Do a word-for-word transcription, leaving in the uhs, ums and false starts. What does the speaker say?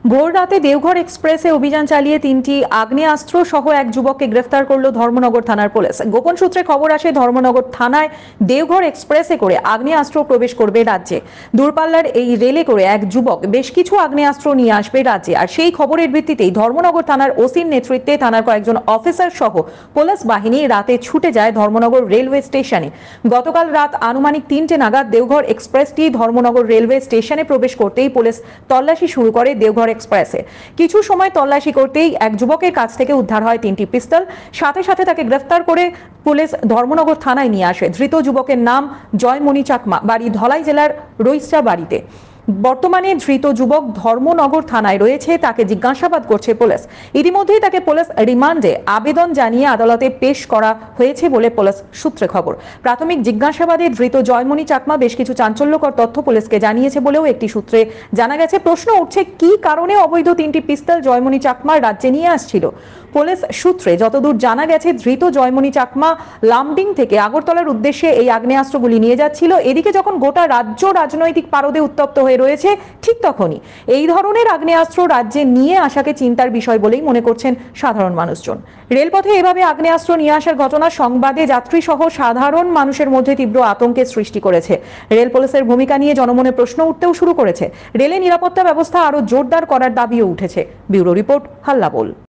ভোর রাতে দেওঘর এক্সপ্রেসে অভিযান চালিয়ে তিনটি আগ্নেয়াস্ত্র সহ এক যুবককে গ্রেফতার করল ধর্মনগর থানার পুলিশ। গোপন সূত্রে খবর আসে ধর্মনগর থানায় দেওঘর এক্সপ্রেসে করে আগ্নেয়াস্ত্র প্রবেশ করবে রাজ্যে। দূরপাল্লার এই রেলে করে এক যুবক বেশ কিছু আগ্নেয়াস্ত্র নিয়ে আসবে রাজ্যে, আর সেই খবরের ভিত্তিতেই ধর্মনগর থানার ওসির নেতৃত্বে থানার কয়েকজন অফিসার সহ পুলিশ বাহিনী রাতে ছুটে যায় ধর্মনগর রেলওয়ে স্টেশনে। গতকাল রাত আনুমানিক তিনটে নাগাদ দেওঘর এক্সপ্রেসটি ধর্মনগর রেলওয়ে স্টেশনে প্রবেশ করতেই পুলিশ তল্লাশি শুরু করে দেওঘর এক্সপ্রেসে। কিছু সময় তল্লাশি করতেই এক যুবকের কাছ থেকে উদ্ধার হয় তিনটি পিস্তল। সাথে সাথে তাকে গ্রেফতার করে পুলিশ ধর্মনগর থানায় নিয়ে আসে। ধৃত যুবকের নাম জয়মণি চাকমা, বাড়ি ধলাই জেলার রইস্টা বাড়িতে। বর্তমানে ধৃত যুবক ধর্মনগর থানায় রয়েছে, তাকে জিজ্ঞাসাবাদ করছে পুলিশ। ইতিমধ্যেই তাকে পুলিশ রিমান্ডে আবেদন জানিয়ে আদালতে পেশ করা হয়েছে বলে পুলিশ সূত্রে খবর। প্রাথমিক জিজ্ঞাসাবাদে ধৃত জয়মণি চাকমা বেশ কিছু চাঞ্চল্যকর তথ্য পুলিশকে জানিয়েছে বলেও একটি সূত্রে জানা গেছে। প্রশ্ন উঠছে, কি কারণে অবৈধ তিনটি পিস্তল জয়মণি চাকমা রাজ্যে নিয়ে আসছিল। পুলিশ সূত্রে যতদূর জানা গেছে, ধৃত জয়মণি চাকমা লামডিং থেকে আগরতলার উদ্দেশ্যে এই আগ্নেয়াস্ত্রগুলি নিয়ে যাচ্ছিল। এদিকে যখন গোটা রাজ্য রাজনৈতিক পারদে উত্তপ্ত হয়ে রয়েছে, ঠিক তখনই এই ধরনের আগ্নেয়াস্ত্র রাজ্যে নিয়ে আসাকে চিন্তার বিষয় বলেই মনে করছেন সাধারণ মানুষজন। রেলপথে এভাবে আগ্নেয়াস্ত্র নিয়ে আসার ঘটনা সংবাদে যাত্রী সহ সাধারণ মানুষের মধ্যে তীব্র আতঙ্কের সৃষ্টি করেছে। রেল পুলিশের ভূমিকা নিয়ে জনমনে প্রশ্ন উঠতেও শুরু করেছে। রেলের নিরাপত্তা ব্যবস্থা আরো জোরদার করার দাবিও উঠেছে। ব্যুরো রিপোর্ট, হাল্লা বোল।